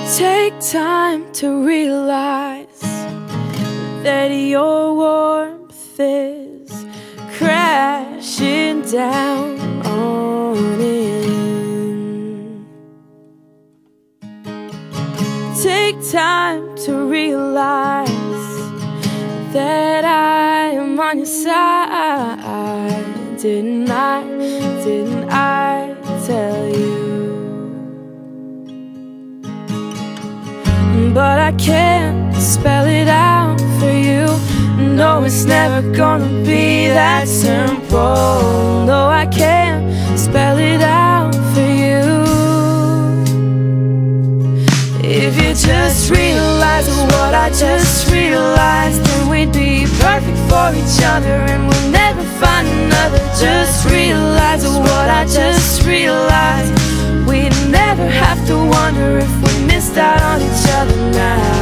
Take time to realize that your warmth is crashing down on in. Take time to realize that I am on your side. Didn't I tell you? But I can't spell it out for you. No, it's never gonna be that simple. No, I can't spell it out for you. If you just realize what I just realized, then we'd be perfect for each other and we'll never find another. Just realize what I just realized. We'd never have to wonder if we missed out on each other now.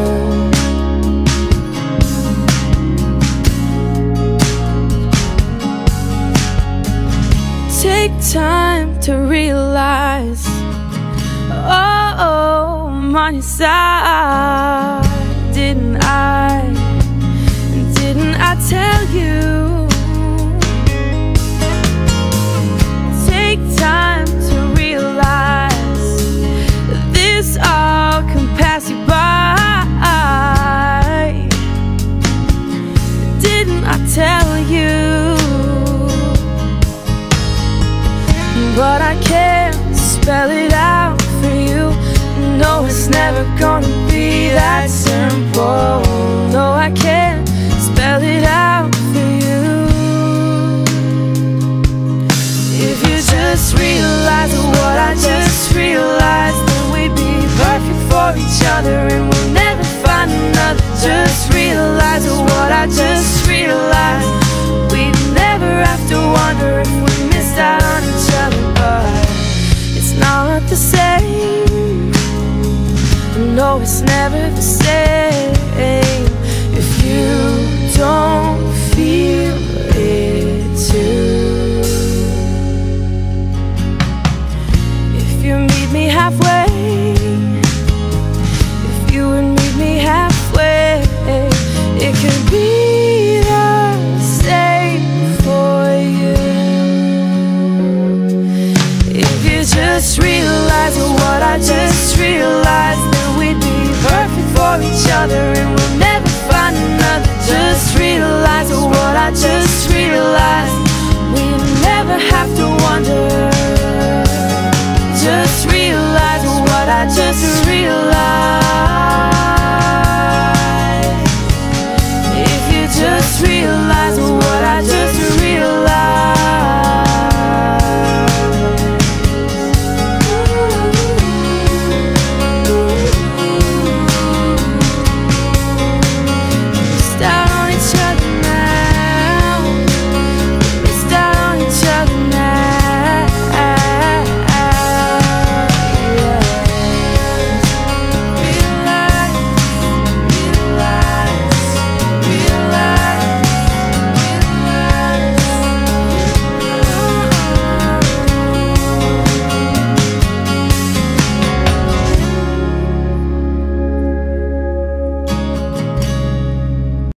Take time to realize, oh, I'm on your side. Didn't I tell you? Take time to realize this all can pass you by. Didn't I tell you? But I can't spell it out for you. No, it's never gonna be that simple. No, I can't spell it out for you. If you just realize what I just realized, then we'd be perfect for each other and we'll never find another. Just realize what I just realized. We'd never have to wonder if we missed out on each other. But it's not the same. No, it's never the same if you don't feel it too. If you meet me halfway, if you would meet me halfway, it could be the same for you. If you just realize what I just realized, then we'd be perfect for each other and we'll never find another. Just realize what I just realized. We'd never have to wonder. Just realize what I just realized.